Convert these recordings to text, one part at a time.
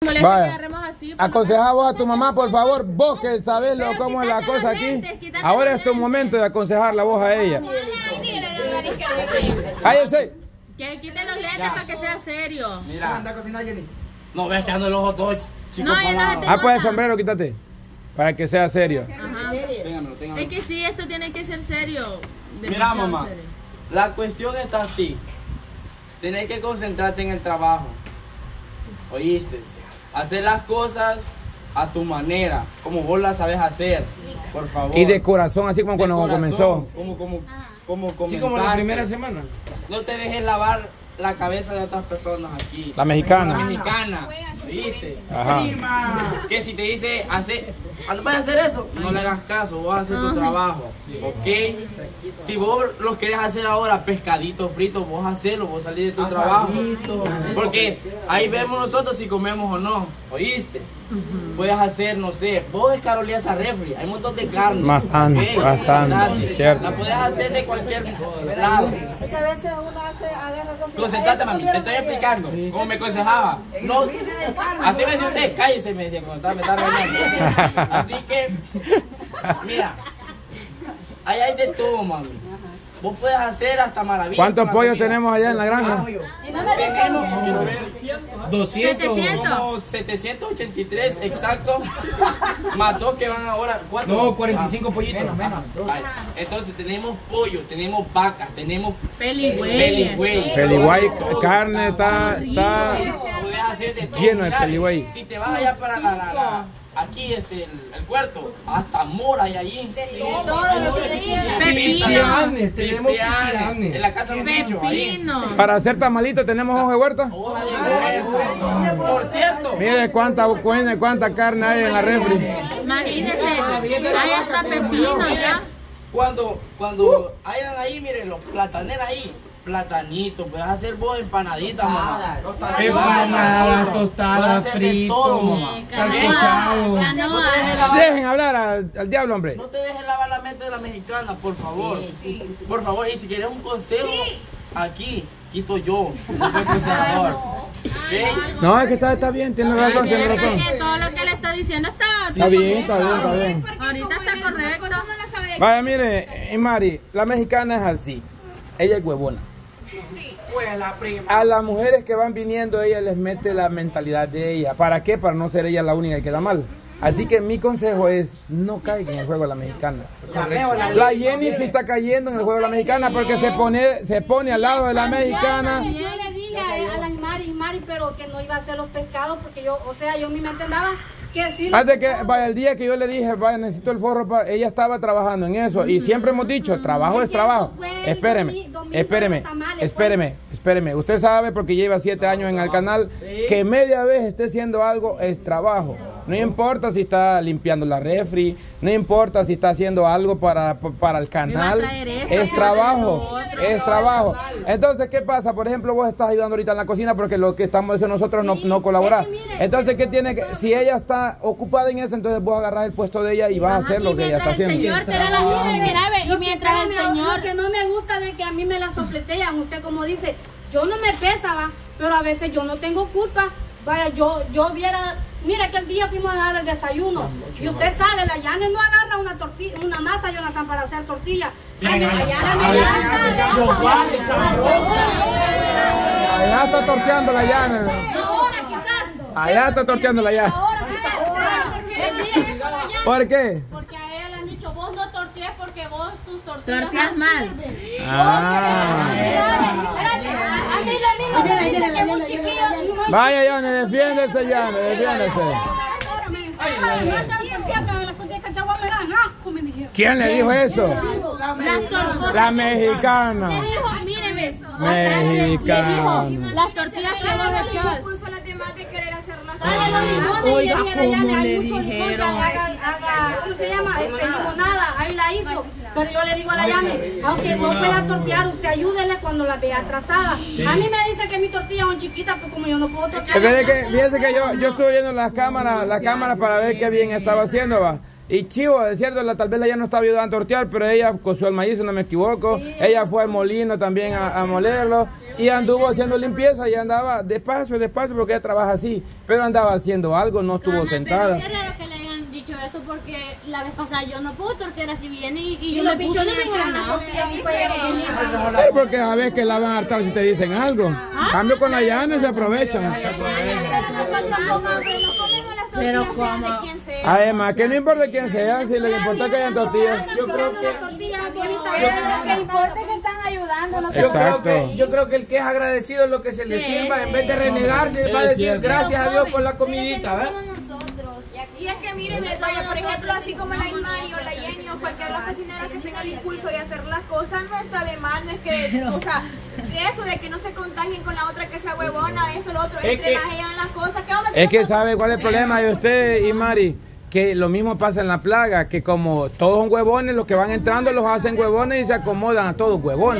Vaya, aconsejá vos a tu mamá, por favor, vos que sabés cómo es la cosa aquí. Ahora es tu momento de aconsejarla vos a ella. ¡Cállense! Que quite los lentes para que sea serio. Mira, anda a cocinar, Jenny. No, ves que ando los ojos chicos. Pues el sombrero, quítate. Para que sea serio. Téngamelo. Es que sí, esto tiene que ser serio. Mira, mamá, la cuestión está así. Tienes que concentrarte en el trabajo. ¿Oíste? Hacer las cosas a tu manera, como vos las sabes hacer, por favor. Y de corazón, así como cuando comenzó. Como comenzaste. Sí, como la primera semana. No te dejes lavar la cabeza de otras personas aquí. La mexicana. La mexicana. ¿Viste? Ajá. Prima. Que si te dice, no vas a hacer eso, no le hagas caso, vos vas a hacer tu trabajo. ¿Ok? Si vos los querés hacer ahora, pescadito frito, vos hacelo, vos salís de tu trabajo. Porque ahí vemos nosotros si comemos o no. ¿Oíste? Puedes hacer, no sé, vos escarolías a refri, hay un montón de carne. Bastante, cierto. La puedes hacer de cualquier lado. Es que a veces uno agarra Concentrate, mami, te estoy explicando como me aconsejaba. No, así me decía usted, cállese, me decía cuando me estaba regañando. Así que, mira, ahí hay de todo, mami. Vos puedes hacer hasta maravillas. ¿Cuántos pollos tenemos allá en la granja? Tenemos, quiero ver, 783 exacto. Más dos que van ahora. No, 45 pollitos. Menos. Entonces tenemos pollo, tenemos vacas, tenemos peligüey. Peligüey, carne está Puedes hacer de todo. lleno de peligüey. Si te vas allá para aquí el cuarto, hasta mora hay allí. Pipianes, tenemos pipianes. En la casa de un bicho ahí. Para hacer tamalitos tenemos hoja de huerta. Hoja de huerta. Por cierto. Mire cuánta carne hay en la refri. Imagínense, hay hasta pepino ya. Cuando hayan ahí, miren, los plataneros ahí. Platanito, puedes hacer vos empanaditas, mamá. Empanadas, tostadas, fritos, salcochado. Dejen hablar al diablo, hombre. No te dejes lavar la mente de la mexicana, por favor. Por favor, y si quieres un consejo, aquí quito yo, no soy consejador. No, es que está bien, tiene razón. Todo lo que le estoy diciendo está bien. Ahorita está correcto. Vaya, mire, Mari, la mexicana es así. Ella es huevona. A las mujeres que van viniendo, ella les mete la mentalidad de ella. ¿Para qué? Para no ser ella la única que queda mal. Así que mi consejo es, no caigan en el juego de la mexicana. La Jenny se está cayendo en el juego de la mexicana porque se pone al lado de la mexicana. Yo le dije a las Mari, pero que no iba a hacer los pescados porque yo en mi mente andaba que sí. Antes que, vaya, el día que yo le dije, vaya, necesito el forro, ella estaba trabajando en eso. Y siempre hemos dicho, trabajo es trabajo. Espéreme. Usted sabe, porque lleva 7 años en el canal, que media vez esté haciendo algo es trabajo. No importa si está limpiando la refri, no importa si está haciendo algo para el canal, es trabajo. Entonces, ¿qué pasa? Por ejemplo, vos estás ayudando ahorita en la cocina porque lo que estamos haciendo nosotros no colaborar. Entonces, ¿qué tiene que? Si ella está ocupada en eso, entonces vos agarrás el puesto de ella y vas a hacer lo que ella está haciendo. Y mientras el señor... Lo que no me gusta de que a mí me la sopletean, usted como dice, yo no me pesaba, pero a veces yo no tengo culpa. Vaya, yo viera, mira que el día fuimos a dar el desayuno y usted sabe, la Yane no agarra una masa, Jonathan, para hacer tortilla. Allá está torteando la Yane. Allá está torteando la Yane. ¿Por qué? Porque a ella le han dicho, vos no tortees porque vos tus tortillas torteas mal. A mí lo mismo me dice que un chiquillo. Vaya, Yane, defiéndese. ¿Quién le dijo eso? La mexicana. Mexicana. Las tortillas que vos echás. Oiga, ¿cómo le dijeron? ¿Cómo se llama? Limonada, ahí la hizo. Pero yo le digo a la Yane, aunque no pueda tortear, usted ayúdele cuando la vea atrasada. A mí me dice que mis tortillas son chiquitas, pues como yo no puedo tortear. Fíjese que yo estuve viendo las cámaras para ver qué bien estaba haciendo, va. Y chivo, es cierto, tal vez ella no estaba ayudando a tortear, pero ella coció el maíz, si no me equivoco. Sí. Ella fue al molino también a molerlo. Y anduvo haciendo limpieza y andaba despacio, porque ella trabaja así. Pero andaba haciendo algo, no estuvo sentada. Pero qué raro que le hayan dicho eso, porque la vez pasada yo no puedo tortear así bien y yo me puse no me dijeron nada. Pero porque a veces que la van a hartar si te dicen algo. Cambio con la llana se aprovechan. Pero como... Además, que no importa quién sea, si les importa que hayan tortillas. Yo creo que importa que están ayudando. Yo creo que el que es agradecido es lo que se le sirva, en vez de renegarse, va a decir gracias a Dios por la comidita, ¿verdad? Y es que miren, vaya, por ejemplo, así como la Ismari o la Jenny o cualquiera de las cocineras que tenga el impulso de hacer las cosas, no está de mal, no es que, o sea, de eso de que no se contagien con la otra que sea huevona, esto, lo otro, entre más ellas en las cosas, ¿qué vamos a hacer? Es que sabe cuál es el problema de usted, Ismari, que lo mismo pasa en la plaga, que como todos son huevones, los que van entrando los hacen huevones y se acomodan a todos huevones.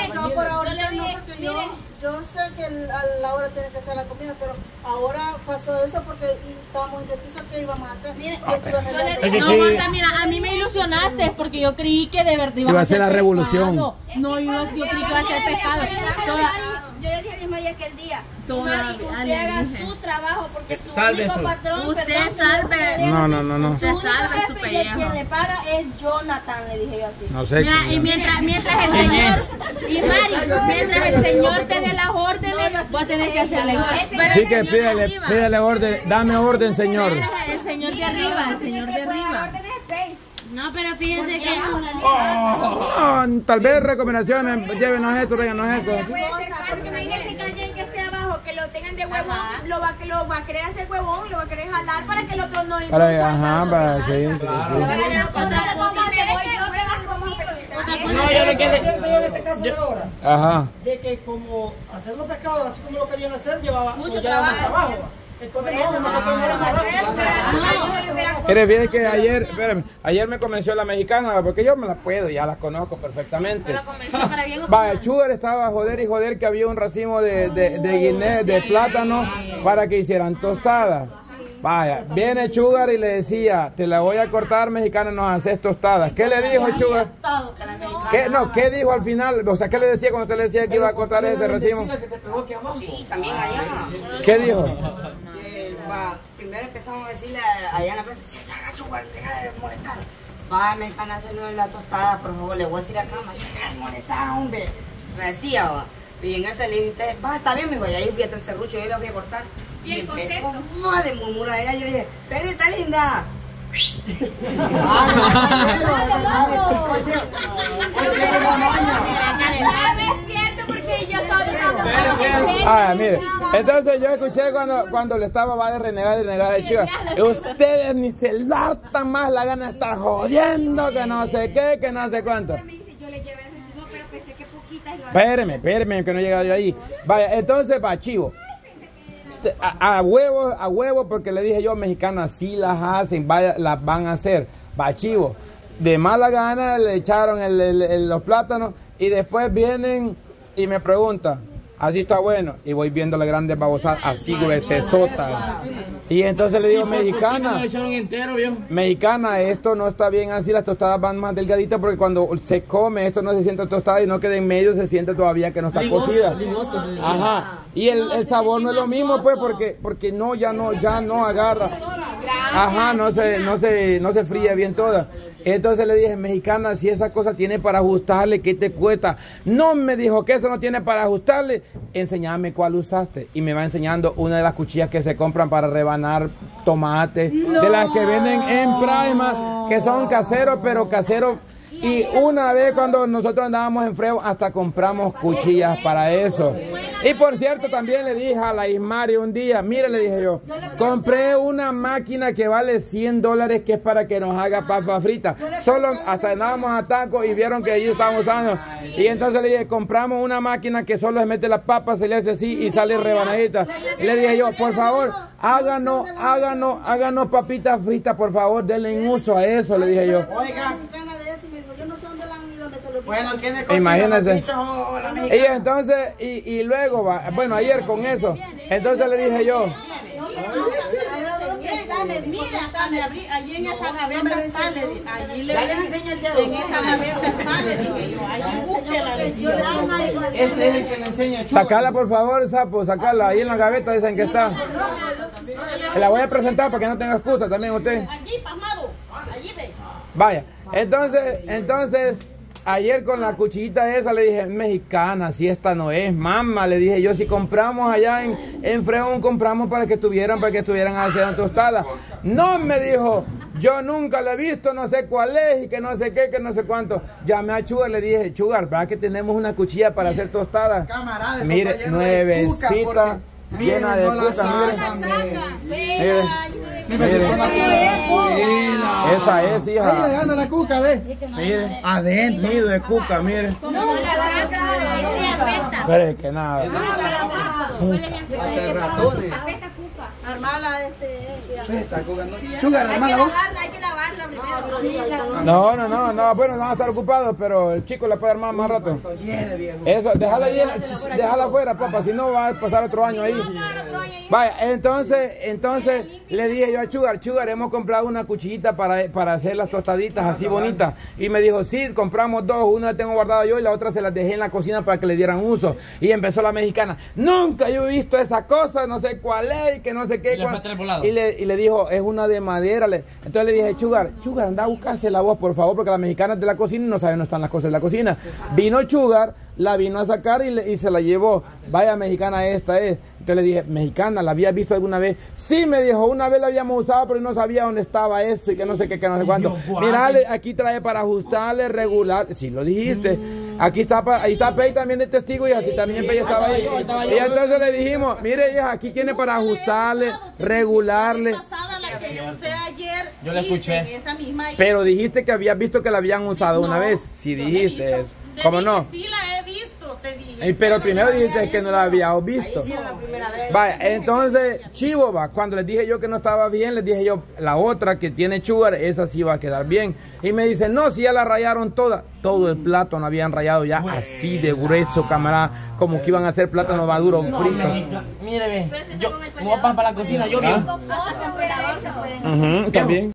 Yo sé que a la hora tiene que hacer la comida, pero ahora pasó eso porque estábamos indecisos qué íbamos a hacer. Mira, mira, a mí me ilusionaste porque yo creí que de verdad iba a ser la revolución. No, yo creí que iba a ser pescado. Yo le dije a Ismael aquel día, usted haga su trabajo porque su único patrón, usted salve. No. Usted salve su pellejo. Quien le paga es Jonathan, le dije yo así. No sé. Mira, y mientras el señor, y Mari, mientras el señor te dé las órdenes, vos tenés que hacerle igual. Sí que pídele orden, dame orden, señor. El señor de arriba, el señor de arriba. No, pero fíjense que... tal vez recomendaciones, llévenos esto, tráiganos esto. Porque imagínense que alguien que esté abajo, que lo tengan de huevón, lo va a querer hacer huevón, lo va a querer jalar para que el otro no... Sí. No, yo le quedé... en este caso de ahora, de que como hacer los pescados, así como lo querían hacer, llevaba mucho trabajo. Entonces Fíjate que ayer me convenció la mexicana, porque yo me la puedo, ya la conozco perfectamente. ¿Me la convenció para bien o Vaya, Sugar estaba a joder y joder que había un racimo de guineo, de plátano, para que hicieran tostadas. Vaya, viene Sugar y le decía, te la voy a cortar, mexicana, nos haces tostadas. ¿Qué le dijo Sugar? ¿Qué dijo al final? O sea, ¿qué le decía cuando usted le decía que iba a cortar ese racimo? Sí, también allá. ¿Qué dijo? Primero empezamos a decirle allá en la presa, si ya Sugar, deja de molestar. Va, mexicana, hacerlo en la tostada, por favor, le voy a decir acá, deja de molestar, hombre. Me decía, va. Y en ese le dije, va, está bien, me voy a ir a el serrucho, yo le voy a cortar. Y empezó de murmurar ella, yo dije, señorita linda. No es cierto porque yo todo mire, entonces yo escuché cuando le estaba de renegar a Chiva. Ustedes ni se hartan más la gana de estar jodiendo, que no sé qué, que no sé cuánto. Espéreme, que no he llegado yo ahí. Vaya, entonces va, chivo. A huevo, porque le dije yo, mexicanas sí las hacen, las van a hacer. Va, chivo. De mala gana le echaron los plátanos y después vienen y me preguntan, así está bueno. Y voy viendo las grandes babosadas, así gruesotas. Y entonces le digo, mexicana, esto no está bien así, las tostadas van más delgaditas porque cuando se come esto no se siente tostada y no queda en medio, se siente todavía que no está cocida. Ajá. Y el sabor no es lo mismo, pues, porque ya no agarra. Ajá, no se fría bien toda. Entonces le dije, mexicana, si esa cosa tiene para ajustarle, ¿qué te cuesta? No, me dijo que eso no tiene para ajustarle. Enséñame cuál usaste. Y me va enseñando una de las cuchillas que se compran para rebanar tomate. No. De las que venden en Prima, que son caseros, pero caseros. Y una vez cuando nosotros andábamos en Freo, hasta compramos cuchillas para eso. Y por cierto, también le dije a la Ismari un día, mire, le dije yo, compré una máquina que vale $100 que es para que nos haga papa frita. Solo hasta andábamos a taco y vieron que allí estábamos usando. Y entonces le dije, compramos una máquina que solo se mete las papas, se le hace así y sale rebanadita. Y le dije yo, por favor, háganos papitas fritas, por favor, denle en uso a eso, le dije yo. Bueno, ¿quién es? Imagínense. Y entonces, y luego, bueno, ayer con eso, entonces le dije yo. déjeme, mira, allí en esa gaveta está, allí le enseño el dedo. En esa gaveta está, le dije yo, allí búsquela. Este es el que le enseña a Chugar. Sacala por favor, sapo, sacala. Ahí en la gaveta dicen que está. La voy a presentar para que no tenga excusa también usted. Allí, pasmado, allí ve. Vaya, entonces, ayer con la cuchillita esa le dije, mexicana, si esta no es, mamá, le dije yo, si compramos allá en Freón, compramos para que estuvieran haciendo tostadas. No, me dijo, yo nunca la he visto, no sé cuál es, y que no sé qué, que no sé cuánto. Llamé a Chugar, le dije, Chugar, ¿verdad que tenemos una cuchilla para hacer tostadas? Camarada, mire, nuevecita, llena de cuca, mire. Esa es, hija. Ahí le anda la cuca, ¿ves? Mire, adentro. nido de cuca, mire. No, la saca. Pero es que nada. Armala, Chugar, hermano. Hay que lavarla primero. No, bueno, van a estar ocupados, pero el chico la puede armar más rato. Eso, déjala llena, déjala afuera, papá, si no va a pasar otro año ahí. Vaya, entonces le dije yo a Chugar, hemos comprado una cuchillita para hacer las tostaditas así bonitas. Y me dijo, sí, compramos dos, una la tengo guardada yo y la otra se las dejé en la cocina para que le dieran uso. Y empezó la mexicana, nunca yo he visto esa cosa, no sé cuál es, que no sé qué. Y le dijo, es una de madera. Entonces le dije, Chugar, anda a buscarse la voz, por favor, porque las mexicanas de la cocina no saben dónde están las cosas de la cocina. Vino Chugar, la vino a sacar y se la llevó. Vaya, mexicana, esta es. Entonces le dije, mexicana, ¿la habías visto alguna vez? Sí, me dijo, una vez la habíamos usado, pero no sabía dónde estaba eso y que no sé qué, que no sé cuánto. Mirale, aquí trae para ajustarle, regular. Sí, lo dijiste. Aquí está, ahí está Pei también de testigo y así también Pei estaba ahí. Y entonces le dijimos, mire, hija, aquí tiene para ajustarle, regularle. Yo la escuché. Pero dijiste que habías visto que la habían usado una vez. Sí, dijiste eso. ¿Cómo no? Sí, la he visto, te dije. Pero primero dijiste que no la habías visto. Vaya, entonces, chivo, va. Cuando les dije yo que no estaba bien, les dije yo, la otra que tiene Chugar, esa sí va a quedar bien. Y me dicen, no, si ya la rayaron toda. Todo el plátano habían rayado ya así de grueso, camarada. Como que iban a hacer plátano maduro frito. Míreme, yo, como para la cocina, yo bien. También.